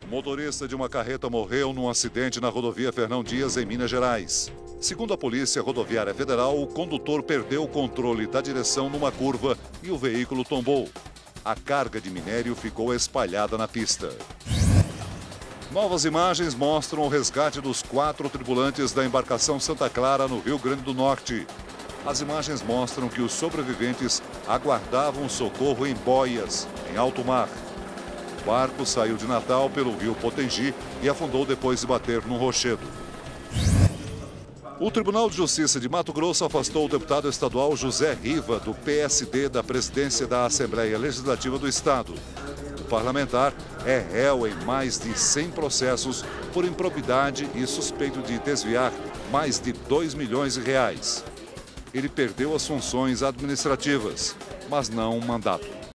Motorista de uma carreta morreu num acidente na rodovia Fernão Dias, em Minas Gerais. Segundo a Polícia Rodoviária Federal, o condutor perdeu o controle da direção numa curva e o veículo tombou. A carga de minério ficou espalhada na pista. Novas imagens mostram o resgate dos 4 tripulantes da embarcação Santa Clara, no Rio Grande do Norte. As imagens mostram que os sobreviventes aguardavam socorro em boias, em alto mar. O barco saiu de Natal pelo rio Potengi e afundou depois de bater num rochedo. O Tribunal de Justiça de Mato Grosso afastou o deputado estadual José Riva, do PSD, da presidência da Assembleia Legislativa do Estado. O parlamentar é réu em mais de 100 processos por improbidade e suspeito de desviar mais de R$2 milhões. Ele perdeu as funções administrativas, mas não o mandato.